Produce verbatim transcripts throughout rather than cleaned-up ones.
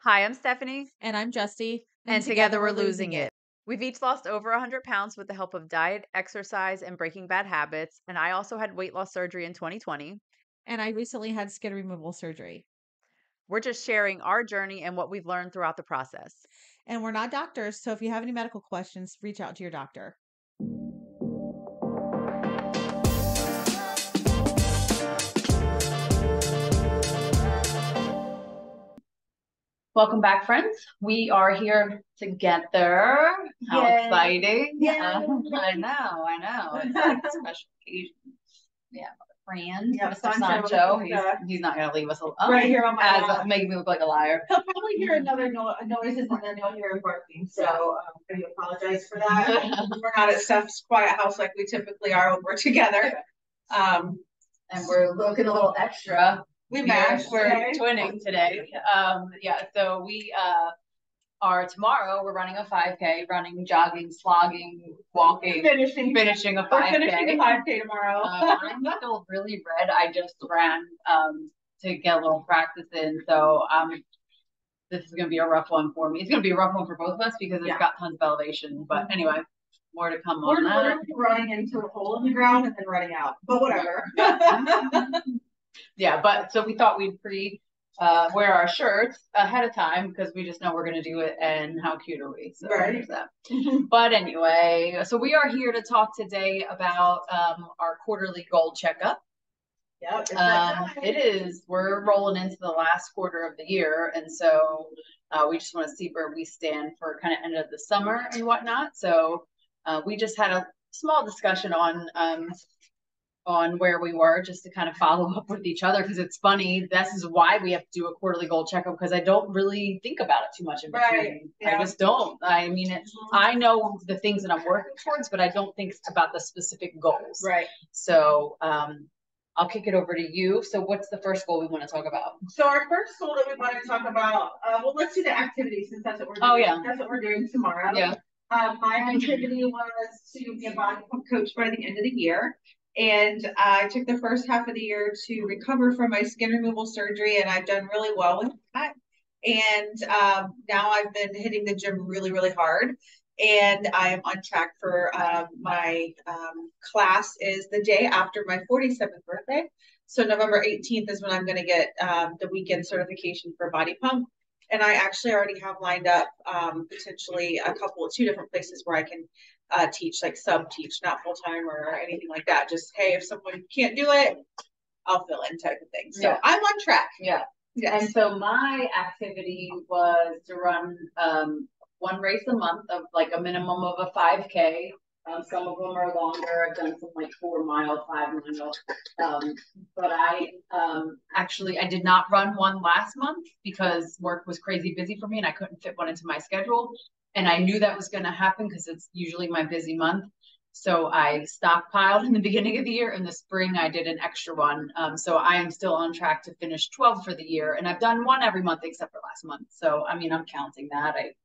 Hi, I'm Stephanie. And I'm Justy. And, and together, together we're losing it. it. We've each lost over one hundred pounds with the help of diet, exercise, and breaking bad habits. And I also had weight loss surgery in twenty twenty. And I recently had skin removal surgery. We're just sharing our journey and what we've learned throughout the process. And we're not doctors, so if you have any medical questions, reach out to your doctor. Welcome back, friends. We are here together. How Yay. exciting. Yeah, uh, I know, I know. It's like a special occasion. Yeah, friend, yeah, Mister Sancho. Sancho. He's, he's not going to leave us alone. Right here on my As uh, making me look like a liar. He'll probably hear another no noises and then he'll hear barking. So um, I do apologize for that. We're not at Steph's quiet house like we typically are when we're together. Um, and we're looking a little extra. We matched. We're today. twinning today. Um, yeah, so we uh, are tomorrow. We're running a five K, running, jogging, slogging, walking, finishing, finishing a five K. We're finishing a five K tomorrow. uh, I'm still really red. I just ran um, to get a little practice in, so um, this is going to be a rough one for me. It's going to be a rough one for both of us because it's yeah. got tons of elevation. But anyway, more to come we're on that. We're running into a hole in the ground and then running out, but whatever. Yeah, but so we thought we'd pre uh, wear our shirts ahead of time because we just know we're going to do it, and how cute are we? So right. There's that. But anyway, so we are here to talk today about um, our quarterly goal checkup. Yep, um, it is. We're rolling into the last quarter of the year, and so uh, we just want to see where we stand for kind of end of the summer and whatnot. So uh, we just had a small discussion on um, on where we were, just to kind of follow up with each other, because it's funny. This is why we have to do a quarterly goal checkup, because I don't really think about it too much in between. Right. Yeah. I just don't. I mean, it, I know the things that I'm working towards, but I don't think about the specific goals. Right. So um, I'll kick it over to you. So what's the first goal we want to talk about? So our first goal that we want to talk about, uh, well, let's do the activity, since that's what we're doing. Oh, yeah. That's what we're doing tomorrow. Yeah. Um, my activity was to be a body pump coach by the end of the year. And I took the first half of the year to recover from my skin removal surgery, and I've done really well with that. And um, now I've been hitting the gym really, really hard. And I am on track for um, my um, class is the day after my forty-seventh birthday. So November eighteenth is when I'm going to get um, the weekend certification for body pump. And I actually already have lined up um, potentially a couple of two different places where I can uh, teach, like sub teach, not full time or anything like that. Just, hey, if someone can't do it, I'll fill in type of thing. So yeah. I'm on track. Yeah. Yes. And so my activity was to run um, one race a month of like a minimum of a five K. Um, some of them are longer. I've done some like four mile, five mile. Um, but I um, actually, I did not run one last month because work was crazy busy for me and I couldn't fit one into my schedule. And I knew that was going to happen because it's usually my busy month. So I stockpiled in the beginning of the year. In the spring, I did an extra one. Um, so I am still on track to finish twelve for the year. And I've done one every month except for last month. So, I mean, I'm counting that. I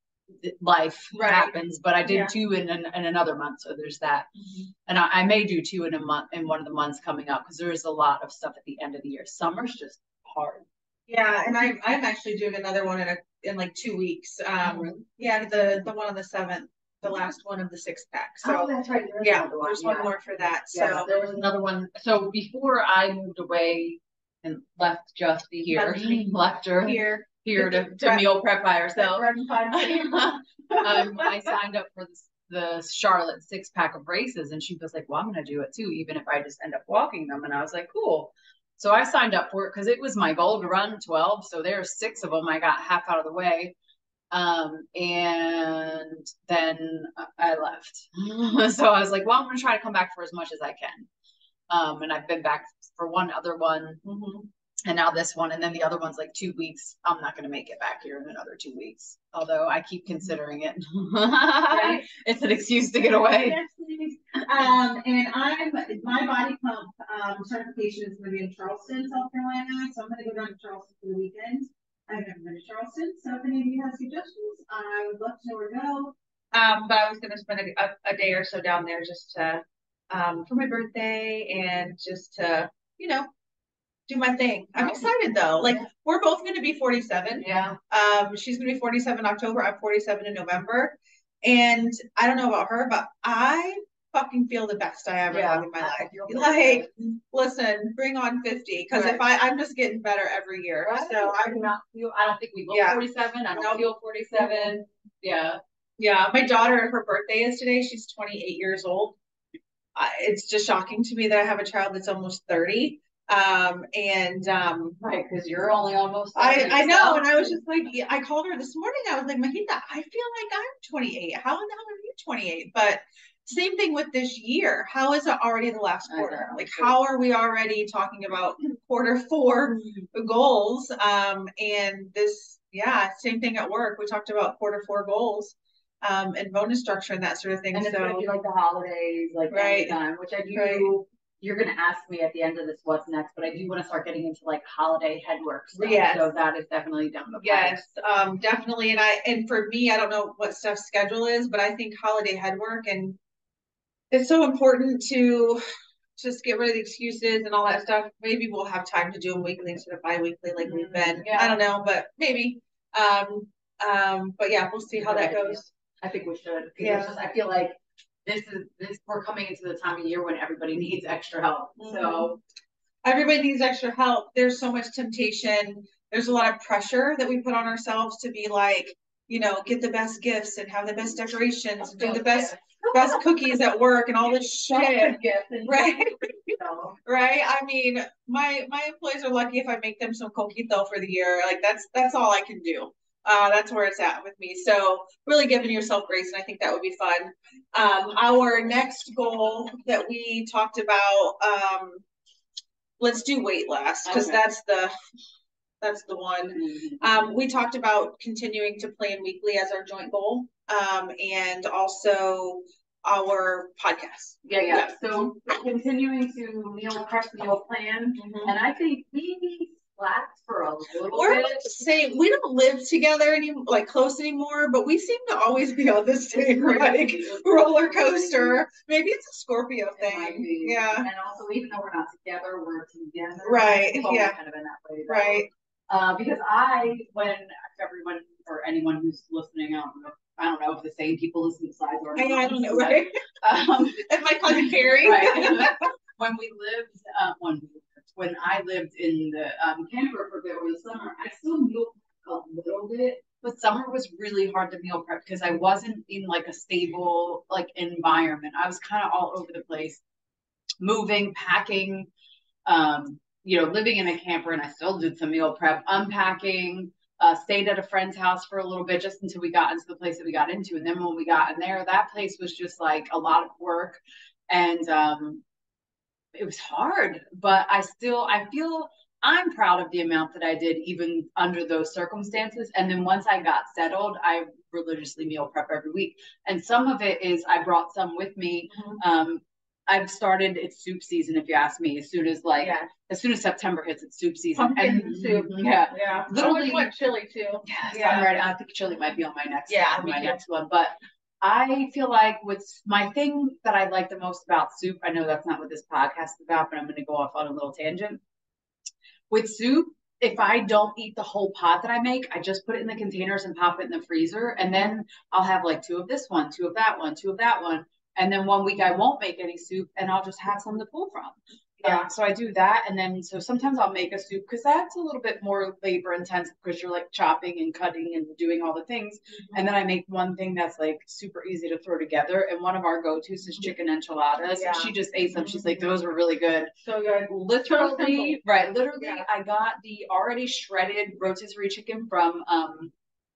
life right. happens, but I did yeah. two in, in in another month, so there's that. Mm-hmm. And I, I may do two in a month in one of the months coming up, because there is a lot of stuff at the end of the year. Summer's just hard. Yeah, and I I'm actually doing another one in a in like two weeks. Um, mm-hmm. yeah, the the one on the seventh, the last one of the six pack. So oh, that's right. There's yeah, there's one yeah. more for that. Yeah, so there was another one. So before I moved away and left Justy here, left her here. here to, to meal prep by herself. um, I signed up for this, the Charlotte six pack of races, and she was like, well, I'm going to do it too, even if I just end up walking them. And I was like, cool. So I signed up for it because it was my goal to run twelve. So there's six of them. I got half out of the way. Um, and then I left. So I was like, well, I'm going to try to come back for as much as I can. Um, and I've been back for one other one. Mm-hmm. And now this one, and then the other one's like two weeks. I'm not going to make it back here in another two weeks. Although I keep considering it. Right? It's an excuse to get away. Yes, please. Um, and I'm my body pump um, certification is going to be in Charleston, South Carolina. So I'm going to go down to Charleston for the weekend. I've never been to Charleston, so if any of you have suggestions, I would love to know where to go. Um, but I was going to spend a, a, a day or so down there just to um, for my birthday and just to, you know, do my thing. I'm excited though. Like we're both going to be forty-seven. Yeah. Um, she's going to be forty-seven in October. I'm forty-seven in November. And I don't know about her, but I fucking feel the best I ever Yeah. have in my life. Like, listen, bring on fifty. Because Right. if I, I'm just getting better every year. Right. So I do not feel, I don't think we look Yeah. forty-seven. I don't Nope. feel forty-seven. Yeah. Yeah, my daughter, her birthday is today. She's twenty-eight years old. Uh, it's just shocking to me that I have a child that's almost thirty. Um, and um, Right, because you're only almost I, thirty, I know, so- and I was just like, I called her this morning. I was like, Mahita, I feel like I'm twenty-eight. How in the hell are you twenty-eight? But same thing with this year. How is it already the last quarter? Like, how are we already talking about quarter four goals? Um, and this, yeah, same thing at work. We talked about quarter four goals, um, and bonus structure and that sort of thing. And it's so, gonna be like the holidays, like Right. anytime, which I do. Right. You're gonna ask me at the end of this what's next, but I do want to start getting into like holiday head work stuff. Yes. So that is definitely down the pipe. Yes, um, definitely. And I, and for me, I don't know what Steph's schedule is, but I think holiday head work, and it's so important to just get rid of the excuses and all that stuff. Maybe we'll have time to do them weekly instead of bi-weekly like we've been. Yeah. I don't know, but maybe. Um, um, but yeah, we'll see how that goes. I think we should. Yeah. Just, I feel like this is this we're coming into the time of year when everybody needs extra help. Mhm. So Everybody needs extra help. There's so much temptation. There's a lot of pressure that we put on ourselves to be like, you know, get the best gifts and have the best decorations, and do the best best cookies at work and all this shit. Right. Right. I mean, my my employees are lucky if I make them some coquito for the year. Like that's that's all I can do. Uh, that's where it's at with me. So really giving yourself grace, and I think that would be fun. Um, our next goal that we talked about, um, let's do weight last, because Okay. that's the that's the one. Um, we talked about continuing to plan weekly as our joint goal, um, and also our podcast. Yeah, yeah. Yeah. So continuing to meal prep, meal plan, Mhm. and I think maybe slacked for a little We're bit. about the same. We don't live together any like close anymore, but we seem to always be on the same like roller coaster. Maybe it's a Scorpio It might thing. be. Yeah. And also, even though we're not together, we're together. Right, We've always yeah. kind of been that way. though. Right. Uh, because I, when everyone or anyone who's listening, I don't know, I don't know if the same people listen to sides or I, not. I don't know, right? Um, And my cousin Carrie. right. When we lived, uh, when when I lived in the um, camper for a bit over the summer, I still meal prepped a little bit, but summer was really hard to meal prep because I wasn't in like a stable like environment. I was kind of all over the place, moving, packing, um, you know, living in a camper, and I still did some meal prep, unpacking. Uh, stayed at a friend's house for a little bit just until we got into the place that we got into, and then when we got in there, that place was just like a lot of work, and um, it was hard. But I still, I feel I'm proud of the amount that I did even under those circumstances. And then once I got settled, I religiously meal prep every week, and some of it is I brought some with me. Mhm. Um, I've started, it's soup season, if you ask me, as soon as like, Yeah. as soon as September hits, it's soup season. Pumpkin and soup. Yeah. Yeah. Literally- I want chili too. Yes, Yeah. I'm ready. I think chili might be on my next, Yeah, on me my too. next one. But I feel like with my thing that I like the most about soup, I know that's not what this podcast is about, but I'm going to go off on a little tangent. With soup, if I don't eat the whole pot that I make, I just put it in the containers and pop it in the freezer. And then I'll have like two of this one, two of that one, two of that one. And then one week I won't make any soup and I'll just have some to pull from. Yeah. Um, so I do that. And then, so sometimes I'll make a soup because that's a little bit more labor intensive because you're like chopping and cutting and doing all the things. And then I make one thing that's like super easy to throw together. And one of our go-tos is chicken enchiladas. Yeah. She just ate some. She's like, those were really good. So good. Literally, right. Literally, Yeah. I got the already shredded rotisserie chicken from um,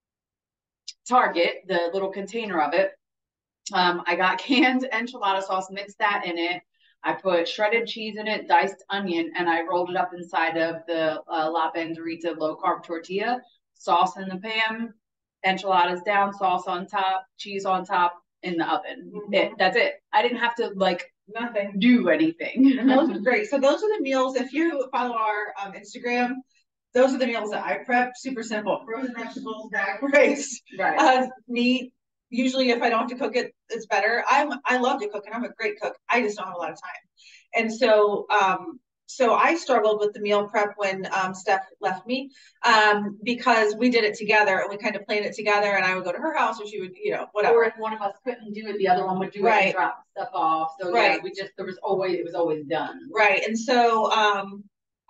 Target, the little container of it. Um, I got canned enchilada sauce, mixed that in it. I put shredded cheese in it, diced onion, and I rolled it up inside of the uh, La Banderita low carb tortilla. Sauce in the pan, enchiladas down, sauce on top, cheese on top, in the oven. Mhm. It, that's it. I didn't have to like Nothing. do anything. And those are great. So those are the meals. If you follow our um, Instagram, those are the meals that I prep. Super simple: frozen vegetables, bag rice, Right. uh, meat. Usually, if I don't have to cook it, it's better. I'm I love to cook, and I'm a great cook. I just don't have a lot of time. And so, um, so I struggled with the meal prep when um, Steph left me um, because we did it together and we kind of planned it together. And I would go to her house, or she would, you know, whatever. Or if one of us couldn't do it, the other one would do right. it and drop stuff off. So right. yeah, we just there was always it was always done. Right, and so um,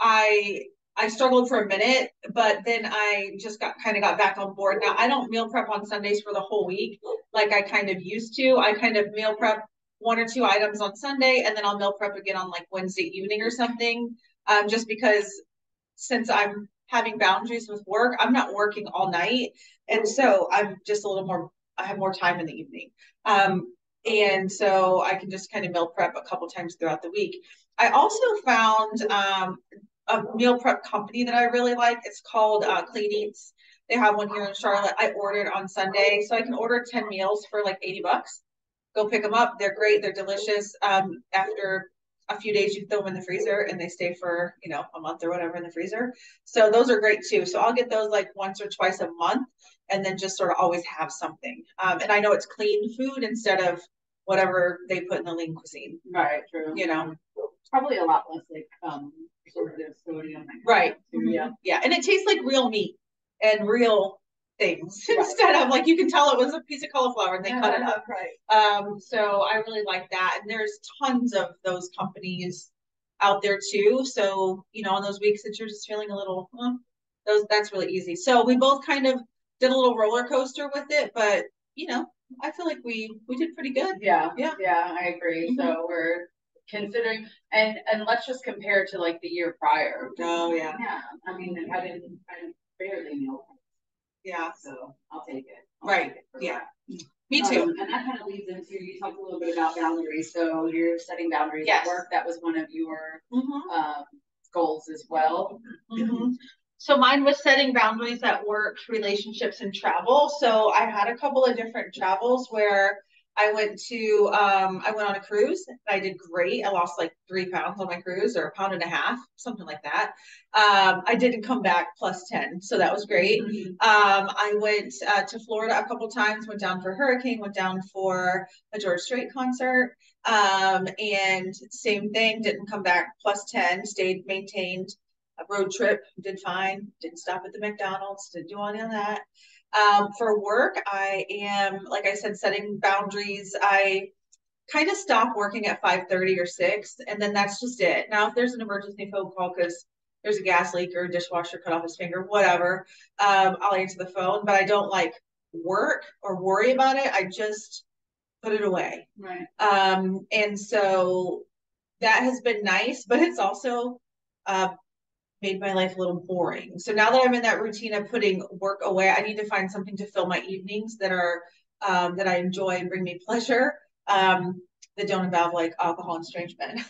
I I struggled for a minute, but then I just got kind of got back on board. Now I don't meal prep on Sundays for the whole week like I kind of used to. I kind of meal prep one or two items on Sunday, and then I'll meal prep again on like Wednesday evening or something. Um, just because since I'm having boundaries with work, I'm not working all night, and so I'm just a little more. I have more time in the evening, um, and so I can just kind of meal prep a couple times throughout the week. I also found um, a meal prep company that I really like. It's called uh, Clean Eats. They have one here in Charlotte. I ordered on Sunday, so I can order ten meals for like eighty bucks. Go pick them up. They're great. They're delicious. Um, after a few days, you throw them in the freezer and they stay for, you know, a month or whatever in the freezer. So those are great too. So I'll get those like once or twice a month and then just sort of always have something. Um, and I know it's clean food instead of whatever they put in the lean cuisine. Right, true. You know, probably a lot less like um sort of sodium. Right. Too, yeah. Yeah. And it tastes like real meat and real things right. instead of like you can tell it was a piece of cauliflower and they yeah, cut it up. Right. Um, so I really like that. And there's tons of those companies out there too. So, you know, on those weeks that you're just feeling a little, well, those that's really easy. So we both kind of did a little roller coaster with it, but you know, I feel like we we did pretty good. Yeah. Yeah. Yeah, I agree. Mm-hmm. So we're considering and and let's just compare to like the year prior. Oh yeah. Yeah. I mean I didn't I barely know. Yeah. So I'll take it. I'll right. Take it yeah. That. Me too. Um, and that kind of leads into, you talked a little bit about boundaries. So you're setting boundaries yes. at work. That was one of your mm-hmm. um, goals as well. Mm-hmm. So mine was setting boundaries at work, relationships, and travel. So I had a couple of different travels where I went to, um, I went on a cruise. I did great. I lost like three pounds on my cruise, or a pound and a half, something like that. Um, I didn't come back plus ten, so that was great. Mm-hmm. Um, I went uh, to Florida a couple times, went down for Hurricane, went down for a George Strait concert. Um, and same thing, didn't come back plus ten, stayed, maintained a road trip, did fine, didn't stop at the McDonald's, didn't do any of that. Um, for work, I am, like I said, setting boundaries. I kind of stop working at five thirty or six, and then that's just it. Now, if there's an emergency phone call because there's a gas leak or a dishwasher cut off his finger, whatever, um, I'll answer the phone, but I don't like work or worry about it. I just put it away. Right. Um, and so that has been nice, but it's also uh, made my life a little boring. So now that I'm in that routine of putting work away, I need to find something to fill my evenings that are um, that I enjoy and bring me pleasure, um, that don't involve like alcohol and strange men.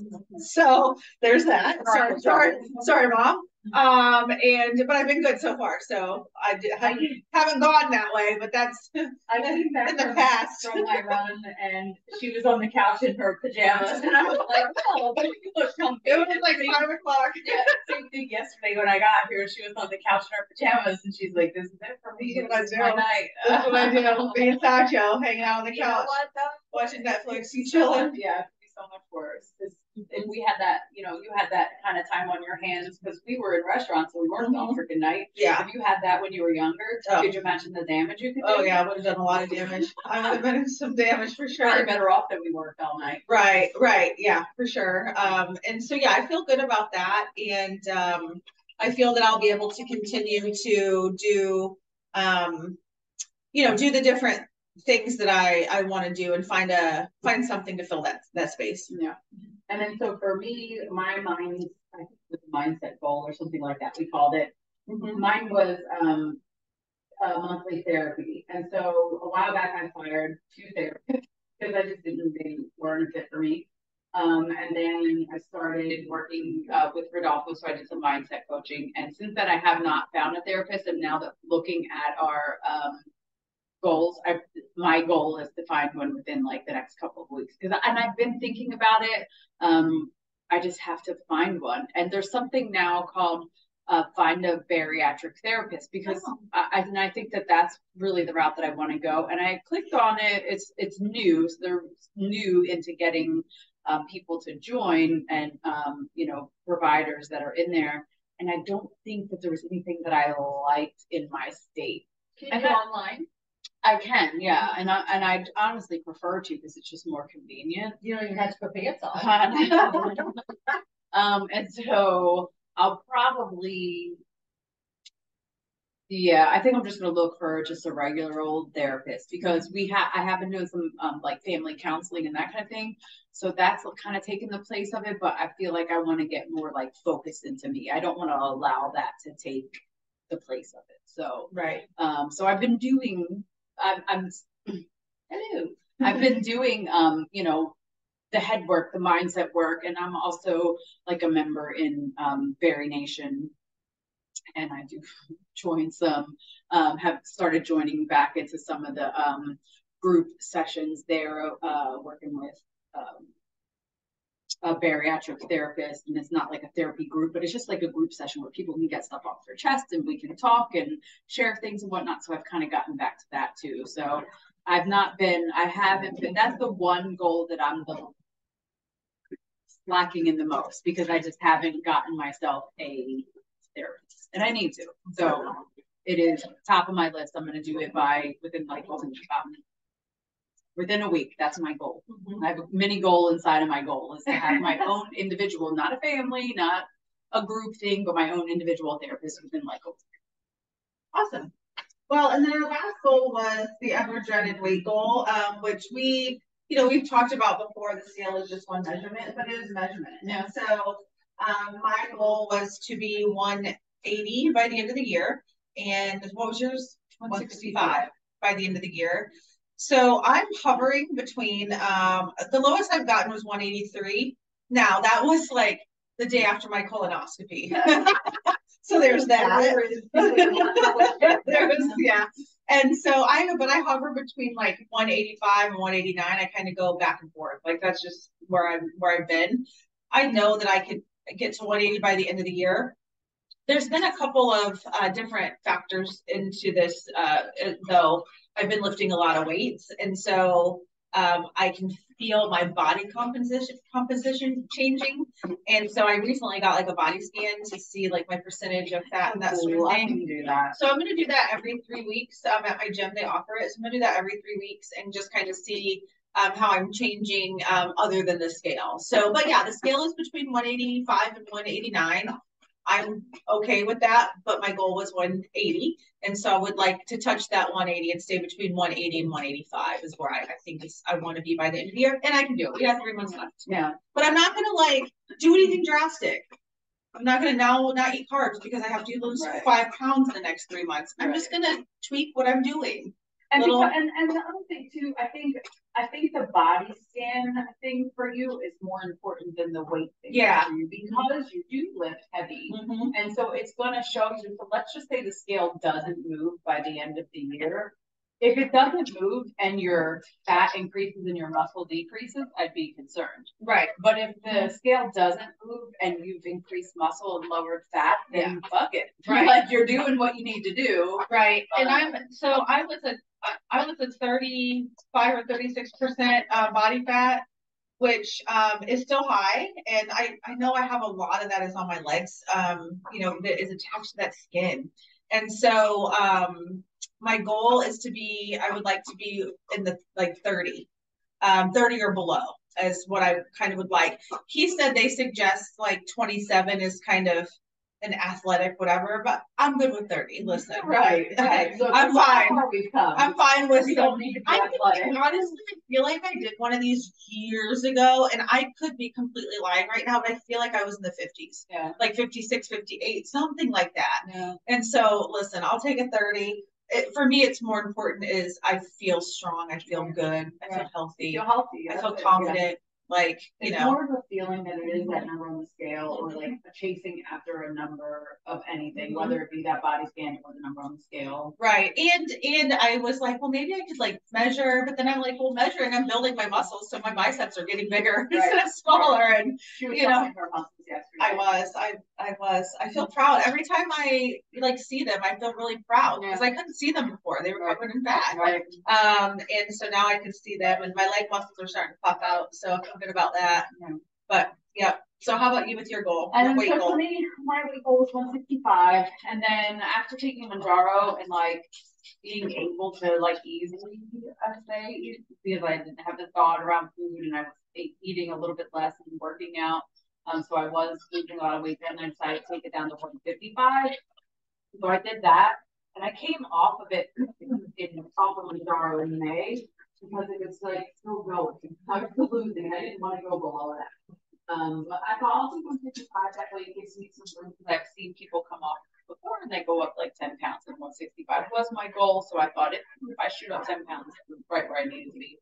So there's that. Sorry, sorry, sorry, mom. Um, and but I've been good so far. So I, did, I haven't gone that way, but that's I came back in the past from my run, and she was on the couch in her pajamas, and I was like, "Oh, but you look comfy." It was like five o'clock. Yeah, same thing yesterday when I got here. She was on the couch in her pajamas, and she's like, "This is it for me. This is my night." That's what I do. Being Sacho, hanging out on the you couch, know what, though? watching Netflix, you chilling. Yeah, it could be so much worse. If we had that, you know, you had that kind of time on your hands because we were in restaurants, so we weren't mm-hmm. all freaking night. Yeah. If you had that when you were younger, oh. could you imagine the damage you could do? Oh yeah, I would have done a lot of damage. I would have been in some damage for sure. Probably better off that we worked all night. Right, right, yeah, for sure. Um, and so yeah, I feel good about that, and um, I feel that I'll be able to continue to do, um, you know, do the different things that I I want to do and find a find something to fill that that space. Yeah. And then so for me, my mind, I think it was a mindset goal or something like that, we called it. Mm-hmm. Mine was um, a monthly therapy. And so a while back, I fired two therapists because I just didn't, they weren't a fit for me. Um, and then I started working uh, with Rodolfo, so I did some mindset coaching. And since then, I have not found a therapist. And now that looking at our um, goals, I, my goal is to find one within like the next couple of weeks, because and I've been thinking about it. Um, I just have to find one, and there's something now called uh, find a bariatric therapist, because oh. I, and I think that that's really the route that I want to go. And I clicked on it. It's it's new, so they're new into getting um, people to join and, um, you know, providers that are in there. And I don't think that there was anything that I liked in my state. Can you go online? I can, yeah, and I and I honestly prefer to because it's just more convenient. You don't even have to put pants on. um, and so I'll probably, yeah, I think I'm just gonna look for just a regular old therapist because we have I have been doing some um like family counseling and that kind of thing. So that's kind of taking the place of it, but I feel like I want to get more like focused into me. I don't want to allow that to take the place of it. So right. Um, so I've been doing. I'm, I'm hello. I've been doing, um, you know, the head work, the mindset work, and I'm also like a member in um, Berry Nation, and I do join some. Um, have started joining back into some of the um, group sessions there, uh, working with um, a bariatric therapist, and it's not like a therapy group, but it's just like a group session where people can get stuff off their chest and we can talk and share things and whatnot. So I've kind of gotten back to that too. So I've not been, I haven't been, that's the one goal that I'm the lacking in the most because I just haven't gotten myself a therapist and I need to. So it is top of my list. I'm going to do it by within like, um, within a week. That's my goal. Mm-hmm. I have a mini goal inside of my goal is to have my own individual, not a family, not a group thing, but my own individual therapist within like a week. Awesome. Well, and then our last goal was the ever dreaded weight goal, um, which we, you know, we've talked about before. The scale is just one measurement, but it is a measurement. Yeah. And so um, my goal was to be one eighty by the end of the year. And what was yours? one sixty-five by the end of the year. So I'm hovering between, um, the lowest I've gotten was one eighty-three. Now that was like the day after my colonoscopy. So there's that. There was, yeah. And so I, but I hover between like one eighty-five and one eighty-nine. I kind of go back and forth. Like that's just where I'm, where I've been. I know that I could get to one eighty by the end of the year. There's been a couple of uh, different factors into this, uh, though. I've been lifting a lot of weights, and so um, I can feel my body composition composition changing. And so I recently got like a body scan to see like my percentage of fat and that sort of thing. Do that. So I'm going to do that every three weeks. Um, at my gym, they offer it. So I'm going to do that every three weeks and just kind of see um, how I'm changing um, other than the scale. So, but yeah, the scale is between one eighty-five and one eighty-nine. I'm okay with that, but my goal was one eighty. And so I would like to touch that one eighty and stay between one eighty and one eighty-five is where I, I think is, I want to be by the end of the year. And I can do it. We have three months left. Yeah. But I'm not going to like do anything drastic. I'm not going to now not eat carbs because I have to lose right. five pounds in the next three months. I'm right. just going to tweak what I'm doing. And, Little... because, and and the other thing too, I think I think the body scan thing for you is more important than the weight thing. Yeah, for you because you do lift heavy, mm-hmm. and so it's going to show you. So let's just say the scale doesn't move by the end of the year. If it doesn't move and your fat increases and your muscle decreases, I'd be concerned. Right. But if the scale doesn't move and you've increased muscle and lowered fat, then yeah. fuck it. Right. Like you're doing what you need to do. Right. Um, and I'm so I was a I was at thirty-five or thirty-six percent uh, body fat, which um, is still high. And I, I know I have a lot of that is on my legs, um, you know, that is attached to that skin. And so um, my goal is to be, I would like to be in the like thirty, um, thirty or below is what I kind of would like. He said they suggest like twenty-seven is kind of an athletic whatever, but I'm good with thirty. Listen, right? Okay, so I'm fine. I'm fine with. We don't need to be I athletic. Honestly, I feel like I did one of these years ago, and I could be completely lying right now, but I feel like I was in the fifties, yeah, like fifty-six, fifty-eight, something like that. Yeah. And so, listen, I'll take a thirty. It, for me, it's more important is I feel strong, I feel good, I feel healthy, you feel healthy, I feel confident. Yeah. Like, you it's know, more of a feeling than it is that number on the scale or like chasing after a number of anything, mm-hmm. whether it be that body scan or the number on the scale. Right. And and I was like, well, maybe I could like measure, but then I'm like, well, measuring, I'm building my muscles, so my biceps are getting bigger right. instead of smaller. Right. And she was you know, her muscles yesterday. I was, I, I was, I feel proud every time I like see them. I feel really proud because Yeah. I couldn't see them before. They were covered in fat. Right. Um, and so now I can see them, and my leg muscles are starting to pop out. So I feel good about that. Yeah. But yeah. So how about you with your goal? And Your then weight so goal? for me, my weight goal was one sixty-five. And then after taking Manjaro and like being able to like easily, I say, eat, because I didn't have the thought around food and I was eating a little bit less and working out. Um, so I was losing a lot of weight then, and I decided to take it down to one fifty-five. So I did that, and I came off of it in off of Manjaro in May because it was like still going. I was still losing. I didn't want to go below that. Um, but I thought I'll do one fifty-five. That way it gives me some room because I've seen people come off before and they go up like ten pounds, and one sixty-five was my goal. So I thought if, if I shoot up ten pounds, right where I needed to be.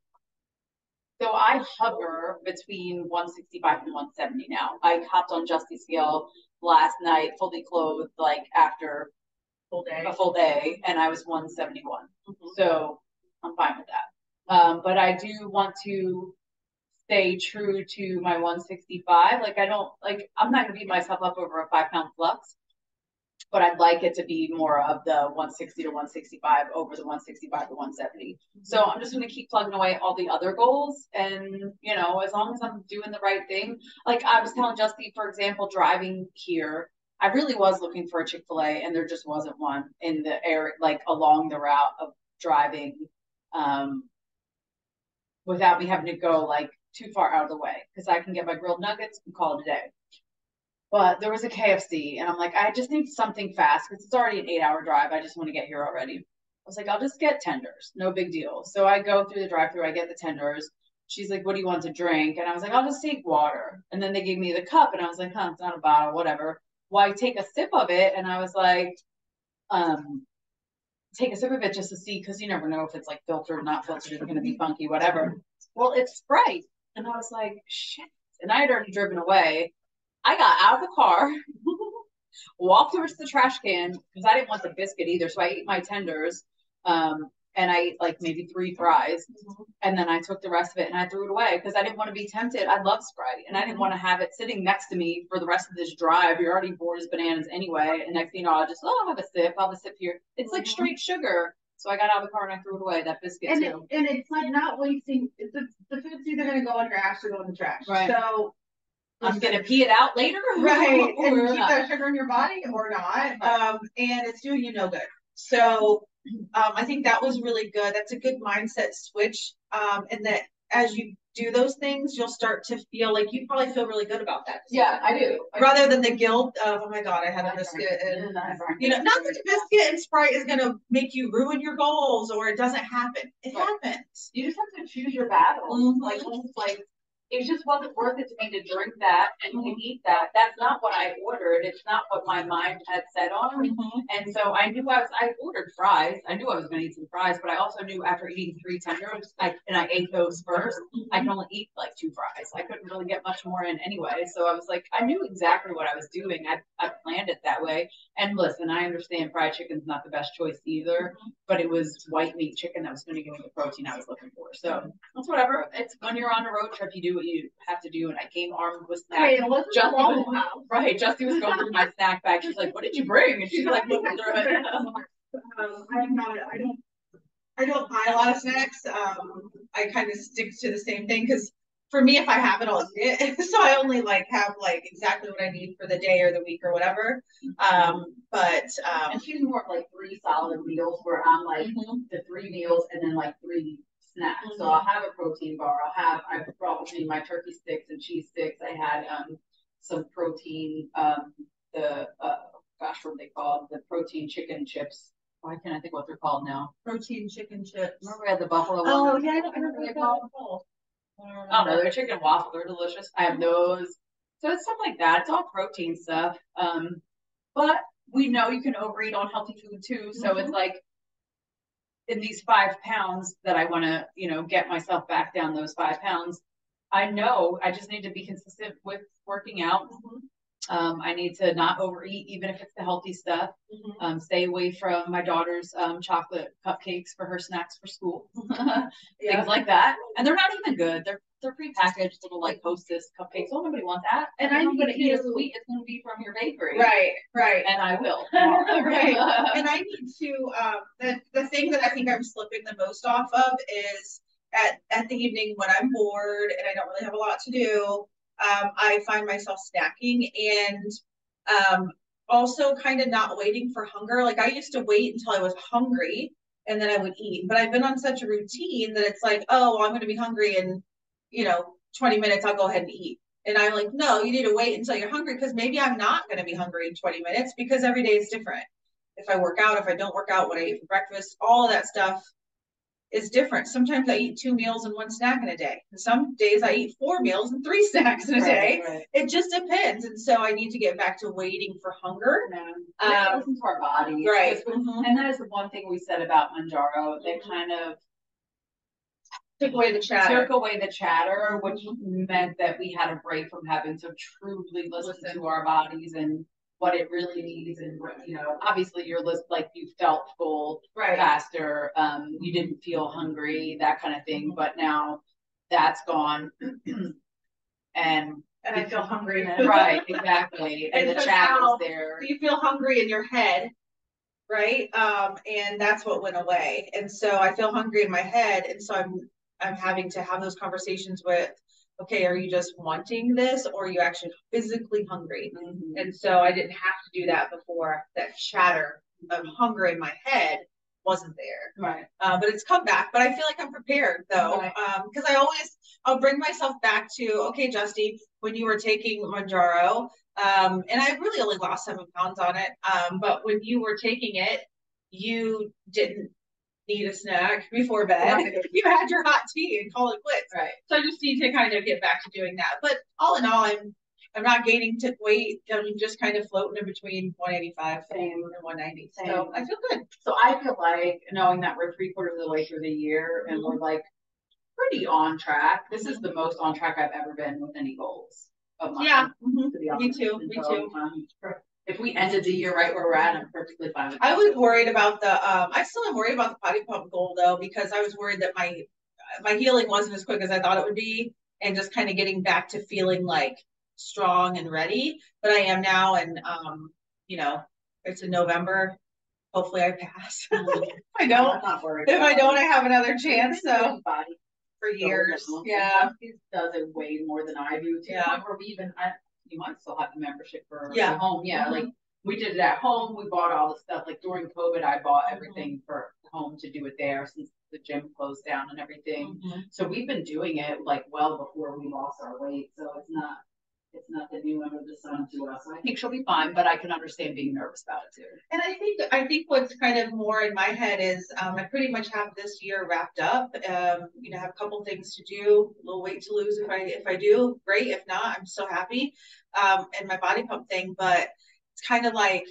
So I hover between one sixty-five and one seventy now. I hopped on Justy's scale last night, fully clothed, like after Full day. a full day, and I was one seventy-one. Mm-hmm. So I'm fine with that. Um, but I do want to stay true to my one sixty-five. Like I don't like I'm not gonna beat myself up over a five pound flux, but I'd like it to be more of the one sixty to one sixty-five over the one sixty-five to one seventy. So I'm just gonna keep plugging away all the other goals, and you know, as long as I'm doing the right thing. Like I was telling Justy, for example, driving here, I really was looking for a Chick-fil-A, and there just wasn't one in the area, like along the route of driving, um, without me having to go like too far out of the way, because I can get my grilled nuggets and call it a day. But there was a K F C, and I'm like, I just need something fast because it's already an eight hour drive. I just want to get here already. I was like, I'll just get tenders. No big deal. So I go through the drive through, I get the tenders. She's like, what do you want to drink? And I was like, I'll just take water. And then they gave me the cup, and I was like, huh, it's not a bottle, whatever. Well, I take a sip of it, and I was like, um, take a sip of it just to see, because you never know if it's like filtered or not filtered, it's going to be funky, whatever. Well, it's Sprite. And I was like, shit. And I had already driven away. I got out of the car, walked over to the trash can because I didn't want the biscuit either. So I ate my tenders, um, and I ate like maybe three fries. And then I took the rest of it and I threw it away because I didn't want to be tempted. I love Sprite, and I didn't want to have it sitting next to me for the rest of this drive. You're already bored as bananas anyway. And next thing you know, I'll just, oh, I'll have a sip. I'll have a sip here. It's like straight sugar. So I got out of the car and I threw it away, that biscuit and too. It, and it's like not wasting, the, the food's either going to go in trash or go in the trash. Right. So I'm going to pee it out later. Right. and keep that sugar in your body or not. Um, and it's doing you no good. So um, I think that was really good. That's a good mindset switch. Um, and that as you do those things, you'll start to feel like you probably feel really good about that. Yeah, I do. Rather than the guilt of, oh my God, I had a biscuit. And, you know, not that the biscuit and Sprite is going to make you ruin your goals or it doesn't happen. It Right. happens. You just have to choose your battles. Mm-hmm. Like, like it just wasn't worth it to me to drink that and to eat that. That's not what I ordered. It's not what my mind had set on. Mm-hmm. And so I knew I was, I ordered fries. I knew I was going to eat some fries, but I also knew after eating three tenders, I, and I ate those first, I can only eat like two fries. I couldn't really get much more in anyway. So I was like, I knew exactly what I was doing. I, I planned it that way. And listen, I understand fried chicken's not the best choice either, but it was white meat chicken that was going to give me the protein I was looking for. So that's whatever. It's when you're on a road trip, you do what you have to do. And I came armed with snacks. Hey, it wasn't Justy wrong. was, right. Justy was going through my snack bag. She's like, what did you bring? And she's like looking through it. Um, I'm not, I don't, I don't buy a lot of snacks. Um, I kind of stick to the same thing because for me, if I have it, I'll eat it. So I only like have like exactly what I need for the day or the week or whatever. Um, but um, And she's more of like three solid meals where I'm like mm-hmm. the three meals and then like three snacks. Mm-hmm. So I'll have a protein bar. I'll have, I brought with me my turkey sticks and cheese sticks. I had um some protein, um, the, uh, gosh, what are they called? The protein chicken chips. Why can't I think what they're called now? protein chicken chips. Remember we had the buffalo Oh ones? yeah, I don't remember what they're called. I don't know. They're chicken and waffle. They're delicious. I have those. So it's stuff like that. It's all protein stuff. Um, but we know you can overeat on healthy food too. So mm-hmm. It's like in these five pounds that I want to, you know, get myself back down those five pounds. I know I just need to be consistent with working out. Mm-hmm. Um, I need to not overeat, even if it's the healthy stuff. Mm-hmm. Um, stay away from my daughter's um, chocolate cupcakes for her snacks for school, yeah. Things like that. And they're not even good. They're they're prepackaged little like Hostess cupcakes. Oh, nobody wants that. And And I I'm going to need eat a to- sweet. It's going to be from your bakery. Right, right. And I will. Right. And I need to, um, the, the thing that I think I'm slipping the most off of is at, at the evening when I'm bored and I don't really have a lot to do, um, I find myself snacking and, um, also kind of not waiting for hunger. Like I used to wait until I was hungry and then I would eat, but I've been on such a routine that it's like, oh, well, I'm going to be hungry in, you know, twenty minutes, I'll go ahead and eat. And I'm like, no, you need to wait until you're hungry because maybe I'm not going to be hungry in twenty minutes because every day is different. If I work out, if I don't work out, what I eat for breakfast, all of that stuff is different. Sometimes I eat two meals and one snack in a day. Some days I eat four meals and three snacks in a day. Right, right. It just depends. And so I need to get back to waiting for hunger. Yeah. We have to Um, listen to our bodies. right. Because- And that is the one thing we said about Manjaro. They kind of Took away the chatter. took away the chatter, which meant that we had a break from having to truly listen, Listen. to our bodies and what it really needs. And what, you know, obviously you're list like you felt full Right. faster, um, you didn't feel hungry, that kind of thing. But now that's gone, and And I feel hungry. right, exactly, and, And the so chat now was there. You feel hungry in your head, right? Um, and that's what went away. And so I feel hungry in my head. And so I'm I'm having to have those conversations with, okay, are you just wanting this or are you actually physically hungry? Mhm. And so I didn't have to do that before. That chatter of hunger in my head wasn't there. Right. Uh, but it's come back. But I feel like I'm prepared though, Right. um, because I always I'll bring myself back to, okay, Justy, when you were taking Manjaro, um, and I really only lost seven pounds on it. Um, but when you were taking it, you didn't need a snack before bed. Right. You had your hot tea and call it quits. Right. So I just need to kind of get back to doing that. But all in all, I'm I'm not gaining to weight. I'm just kind of floating in between one eighty-five Same. and one ninety. Same. So I feel good. So I feel like knowing that we're three quarters of the way through the year and we're like pretty on track. This is the most on track I've ever been with any goals of mine. Yeah. Mhm. To be Me honest. too. And Me so, too. um, if we ended the year right where we're at, I'm perfectly fine with I that. was worried about the, um, I still am worried about the potty pump goal though, because I was worried that my, my healing wasn't as quick as I thought it would be. And just kind of getting back to feeling like strong and ready, but I am now. And, um, you know, it's in November. Hopefully I pass. If I don't, I'm not worried. if I about don't, it. I have another chance. So Body for years. Yeah. Justin does it way more than I do. To the Yeah. point where we even, I, you might still have the membership for Yeah. the home. Yeah. Mhm. Like we did it at home. We bought all the stuff. Like during COVID, I bought Mm-hmm. everything for home to do it there since the gym closed down and everything. Mhm. So we've been doing it like well before we lost our weight. So it's not, it's nothing new under the sun to us. So I think she'll be fine, but I can understand being nervous about it too. And I think I think what's kind of more in my head is um, I pretty much have this year wrapped up. Um, you know, have a couple things to do, a little weight to lose if I if I do, great. If not, I'm so happy. Um, and my body pump thing, but it's kind of like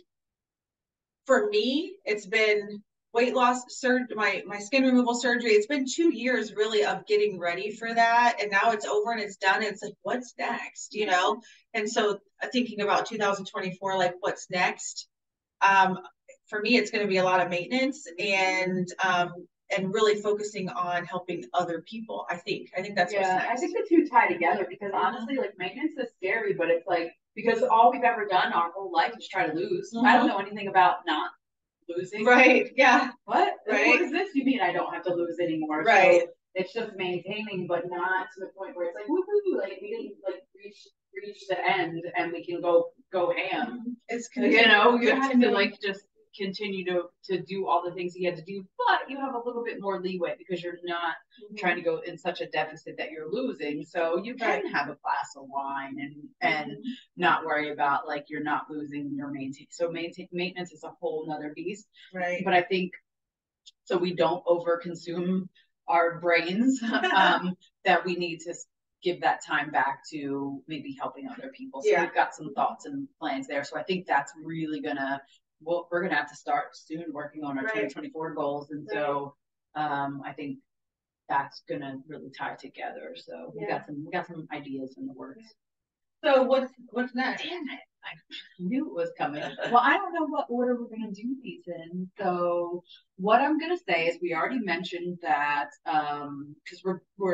for me, it's been weight loss surgery, my my skin removal surgery. It's been two years really of getting ready for that, and now it's over and it's done. And it's like, what's next, you know? And so uh, thinking about two thousand twenty-four, like what's next? Um, for me, it's going to be a lot of maintenance and um, and really focusing on helping other people. I think I think that's what's Yeah, next. I think the two tie together because honestly, like maintenance is scary, but it's like because all we've ever done our whole life is try to lose. I don't know anything about not losing. Right? Yeah. What? Right. What does this you mean I don't have to lose anymore? Right. So it's just maintaining, but not to the point where it's like woohoo, like we didn't like reach reach the end and we can go go ham. It's You know, you have to continue- like just continue to to do all the things you had to do, but you have a little bit more leeway because you're not trying to go in such a deficit that you're losing. So you can have a glass of wine and and not worry about like you're not losing your maintain. So maintain maintenance is a whole nother beast. right. But I think so we don't overconsume our brains. um, that we need to give that time back to maybe helping other people. So Yeah. we've got some thoughts and plans there. So I think that's really gonna. Well, we're gonna have to start soon working on our Right. twenty twenty-four goals, and so um, I think that's gonna really tie together. So we Yeah. got some we got some ideas in the works. So what's what's next? Damn it! I knew it was coming. Well, I don't know what order we're gonna do these in. So what I'm gonna say is we already mentioned that um because we're we're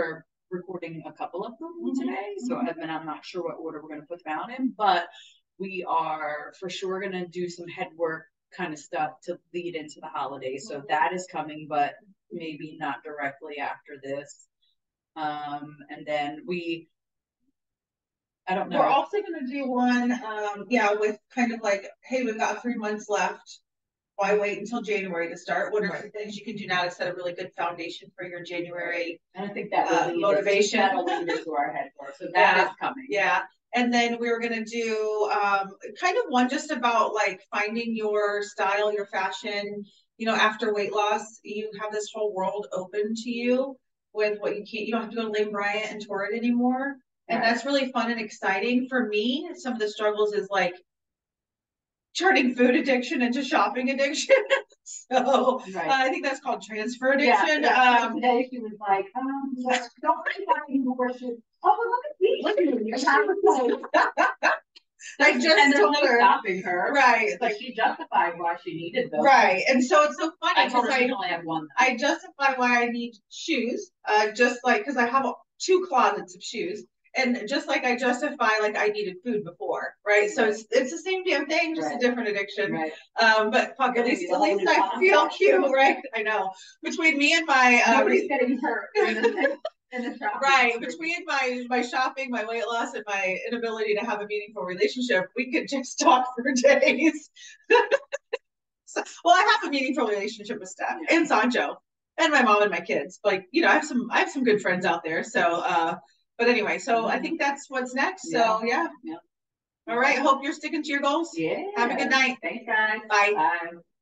recording a couple of them today. So and then I'm not sure what order we're going to put them out in, but we are for sure going to do some head work kind of stuff to lead into the holidays. So that is coming, but maybe not directly after this. Um, and then we, I don't know. We're also going to do one, um, yeah, with kind of like, hey, we've got three months left. Why wait until January to start? What are right. some things you can do now to set a really good foundation for your January? And I think that uh, will motivation. That'll lead into our head work. So that yeah. is coming. Yeah. And then we were going to do um, kind of one just about like finding your style, your fashion. You know, after weight loss, you have this whole world open to you with what you can't, you don't have to go to Lane Bryant and tour it anymore. And right. that's really fun and exciting. For me, some of the struggles is like turning food addiction into shopping addiction. so right. uh, I think that's called transfer addiction. Yeah, yeah. Um, today she was like, um, don't think I can worship. Oh, but look at these. Look at you. I just and told no her stopping her, right? Like she justified why she needed those, right? And so it's so funny. I told her I only have one. I justify why I need shoes, uh, just like because I have a, two closets of shoes, and just like I justify like I needed food before, right? So right. it's it's the same damn thing, just right. a different addiction. Right. Um, but fuck, at least at least I feel cute, right? I know. Between me and my uh, nobody's getting hurt. Right. Between my my shopping, my weight loss, and my inability to have a meaningful relationship, we could just talk for days. so, well, I have a meaningful relationship with Steph yeah. and Sancho and my mom and my kids. Like, you know, I have some I have some good friends out there. So uh but anyway, so mm-hmm. I think that's what's next. So yeah. yeah. All right. Hope you're sticking to your goals. Yeah. Have a good night. Thanks, guys. Bye. Bye.